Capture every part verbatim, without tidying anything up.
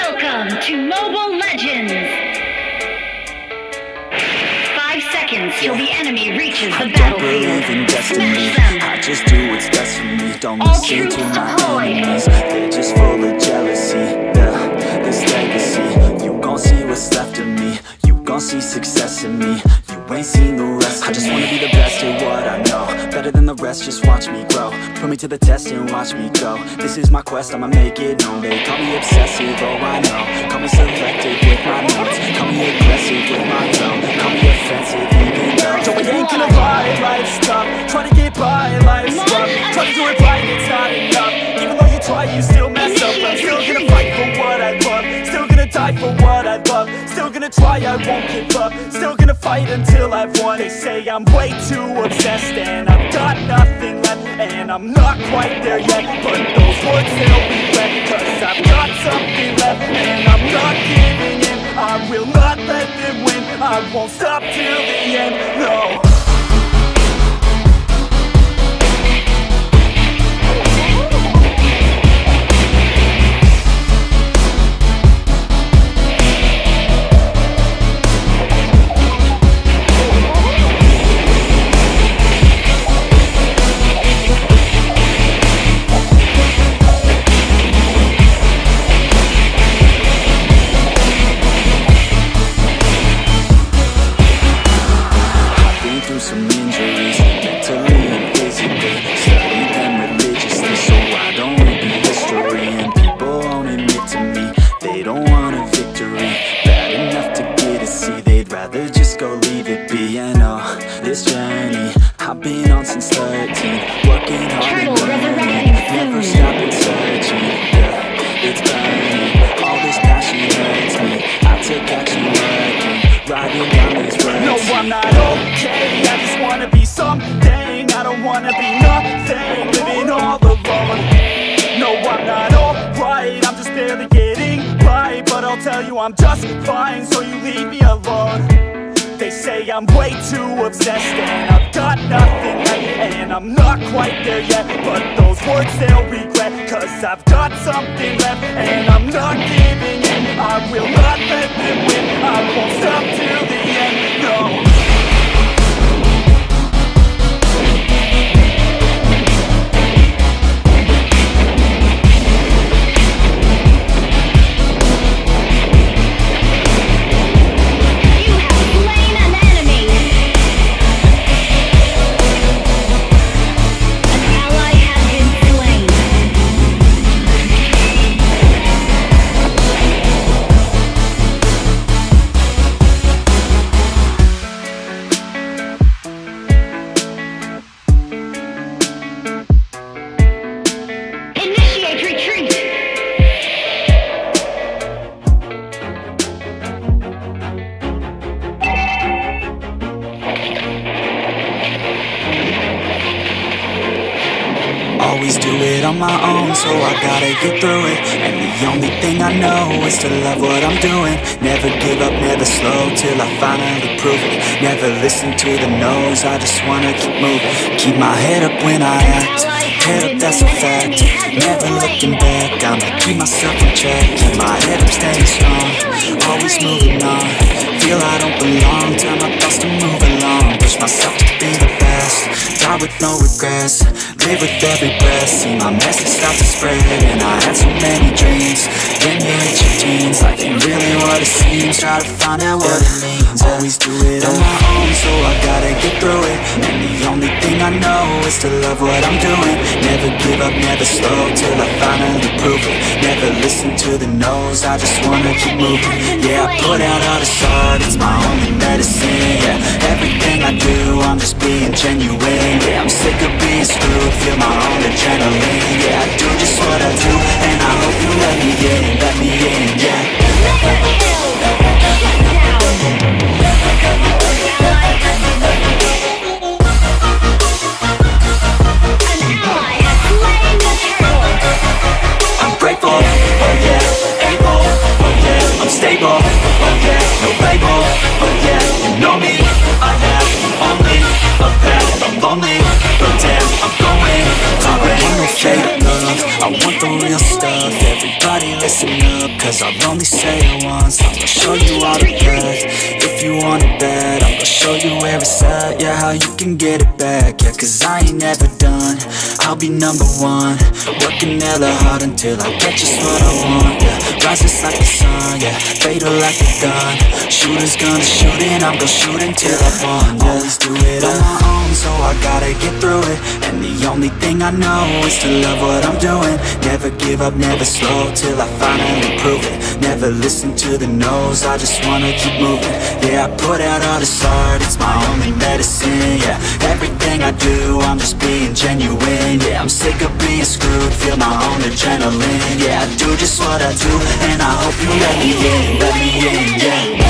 Welcome to Mobile Legends! Five seconds till the enemy reaches the battlefield. Smash them! I just do what's best for me. Don't All listen troops to my deployed. enemies. They're just full of jealousy. Yeah, this legacy. You gon' see what's left of me. You gon' see success in me. You ain't seen the rest of me. I just wanna be the best at what I know. Better than the rest, just watch me grow. Put me to the test and watch me go. This is my quest, I'ma make it known. They call me obsessive, oh I know. Call me selective with my notes. Call me aggressive with my tone. Call me offensive even though Joe, I ain't gonna lie, life's tough. Try to get by, life's rough. Try to do it right, it's not enough. Even though you try, you still mess up. I'm still gonna fight for what I love. Still gonna die for what I love. Still gonna try, I won't give up. Still gonna fight until I've won. They say I'm way too obsessed and I've got nothing left. And I'm not quite there yet, but those words they'll regret. Cause I've got something left and I'm not giving in. I will not let them win. I won't stop till the end, no. Some injuries, mentally and physically. Studied them religiously, so I don't repeat history. And people won't admit to me they don't want a victory. Bad enough to get a C, they'd rather just go leave it be. And oh, this journey I've been on since thirteen. Working hard and learning, never stopping searching. Yeah, it's burning, all this passion hurts me. I take action working, riding down these roads. No, I'm not okay, I just wanna be something. I don't wanna be nothing, living all alone. No, I'm not alright, I'm just barely getting by. But I'll tell you I'm just fine, so you leave me alone. They say I'm way too obsessed and I've got nothing left. And I'm not quite there yet, but those words they'll regret. Cause I've got something left and I'm not giving in. I will not let them win. I won't stop till the end, no. Always do it on my own, so I gotta get through it. And the only thing I know is to love what I'm doing. Never give up, never slow, till I finally prove it. Never listen to the no's, I just wanna keep moving. Keep my head up when I act, head up, that's a fact. Never looking back, I'ma keep myself in check. Keep my head up, staying strong, always moving on. Feel I don't belong, tell my thoughts to move along. Push myself to be the best, die with no regrets. Live with every breath, see my message start to spread. And I had so many dreams, then you hit your teens. Life ain't really what it seems, try to find out what it means. Always do it on my own, so I gotta get through it. And the only thing I know is to love what I'm doing. Never give up, never slow, till I finally prove it. Never listen to the no's, I just wanna keep moving. Yeah, I put out all this art, it's my only medicine. Yeah, everything I do, I'm just being genuine. Yeah, I'm sick of being screwed, feel my own adrenaline. Yeah, I do just what I do, and I hope you let me in, let me in, yeah. I'm grateful, oh yeah, able, oh yeah, I'm stable, oh yeah, no label, oh yeah, you know me, I have only a path, I'm lonely, but damn, I'm going to I want no fake love, I want the real stuff. Everybody listen up, Cause I'll only say it once, I'm gonna show you all the path. If you want it bad, I'm gonna show you where it's at. Yeah, how you can get it back. Yeah, cause I ain't never done, I'll be number one. Working hella hard until I get just what I want. Yeah, rises like the sun, yeah, fatal like the gun. Shooters gonna shoot and I'm gonna shoot until I fall. Yeah, always do it on my own, so I gotta get through it. And the only thing I know is to love what I'm doing. Never give up, never slow, till I finally prove it. Never listen to the no's, I just wanna keep moving. Yeah, I put out all this art, it's my only medicine. Yeah, everything I do, I'm just being genuine. Yeah, I'm sick of being screwed, feel my own adrenaline. Yeah, I do just what I do, and I hope you let me in, let me in, yeah.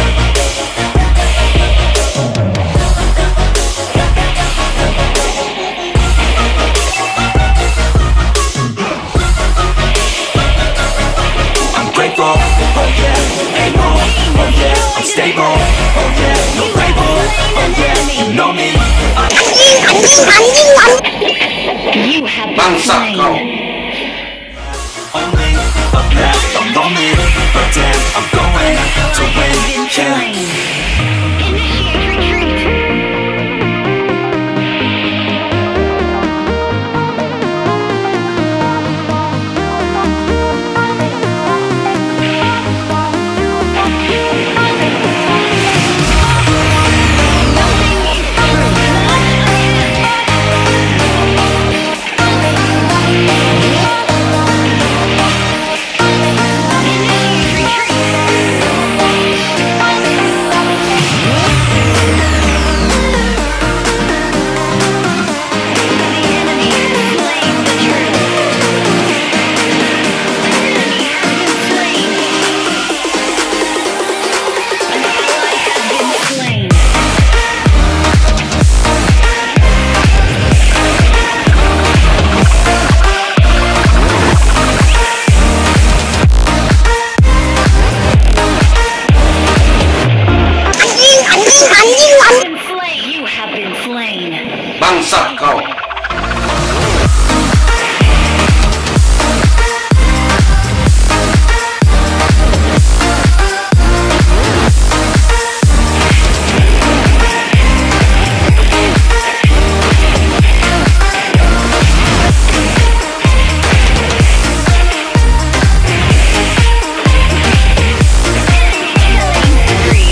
Oh yeah, able, oh yeah, I'm stable, oh yeah, no label, oh yeah, you know me. You have been slain. Only a path, I'm lonely, but damn, I'm going to win, yeah. Initiate retreat. Bangsat kau.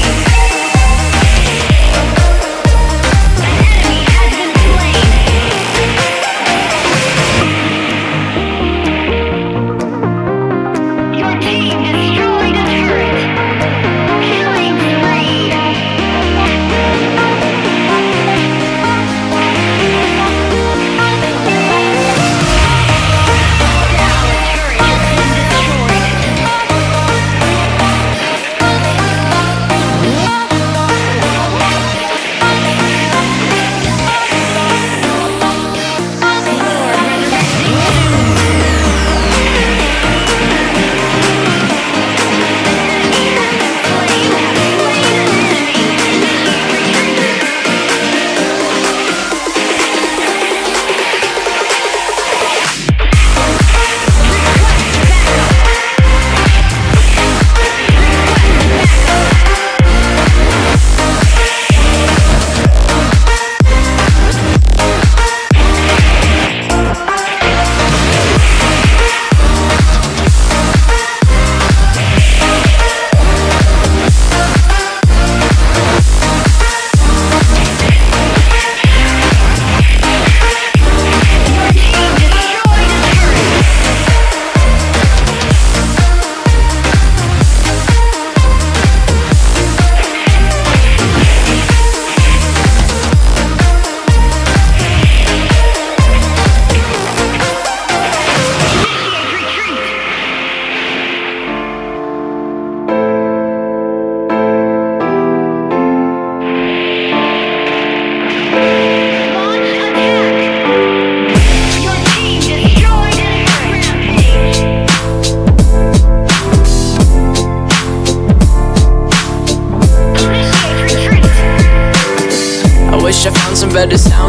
Enemy has been slain.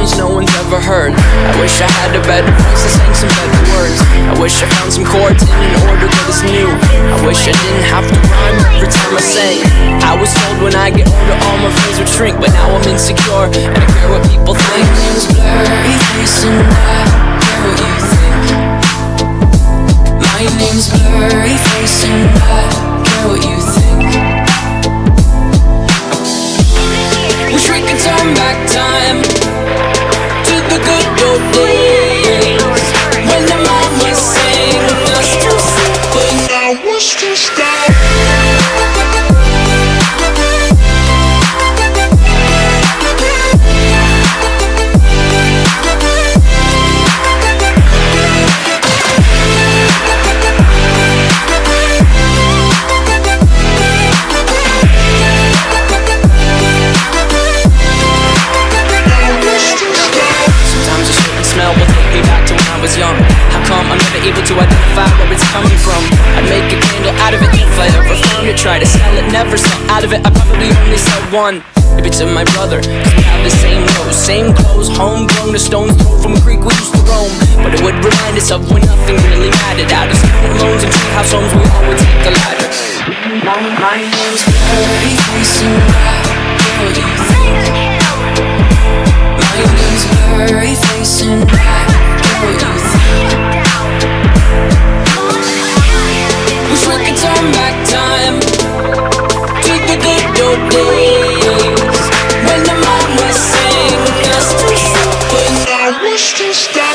songs no one's ever heard. I wish I had a better voice and sang some better words. I wish I found some chords in an order that is new. I wish I didn't have to rhyme every time I sang. I was told when I get older all my friends would shrink, but now I'm insecure and I care what people think. My name's Blurry Face and I care what you think. My name's Blurry Face and I care what you think. Wish we could turn back time to the good old days when the mom was saying us to sleep, but now wish to stop. Young. How come I'm never able to identify where it's coming from? I'd make a candle out of it if I ever found it. Try to sell it, never sell out of it. I probably only sell one. Maybe to my brother, cause we have the same nose, same clothes, homegrown, a stone's throw from a creek we used to roam. But it would remind us of when nothing really mattered. Out of student loans and treehouse homes, we all would take a ladder. My, my name's Blurry Face and I care what you think. My name's Blurry Face and I care what you think. Wish we could turn back time to the good old days when the mom was saying us to stop, but now wish to stop.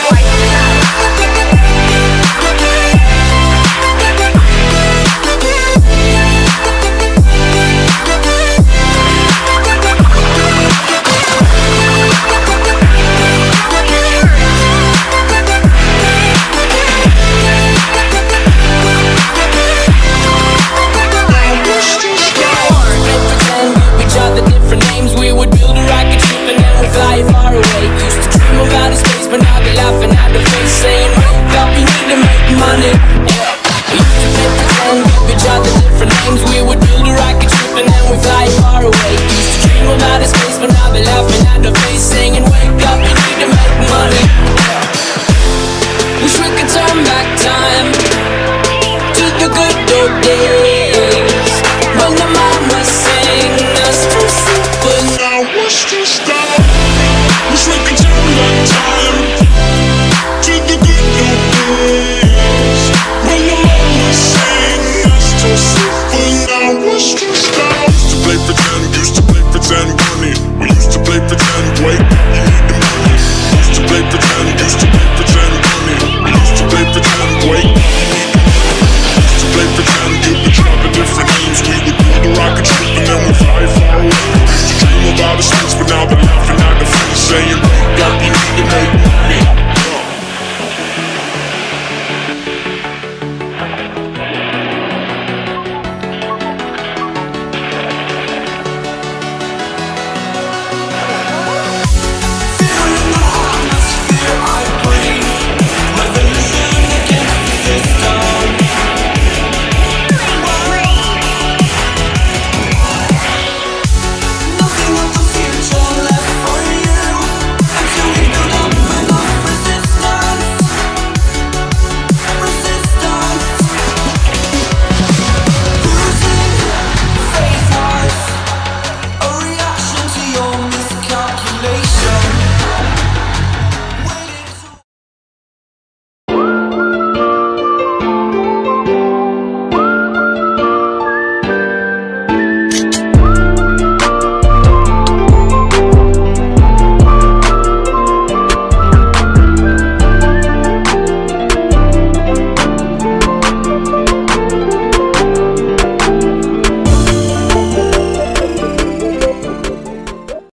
Far away, used to dream about his space, but now they're laughing at the face, saying, "Wake up, you need to make money."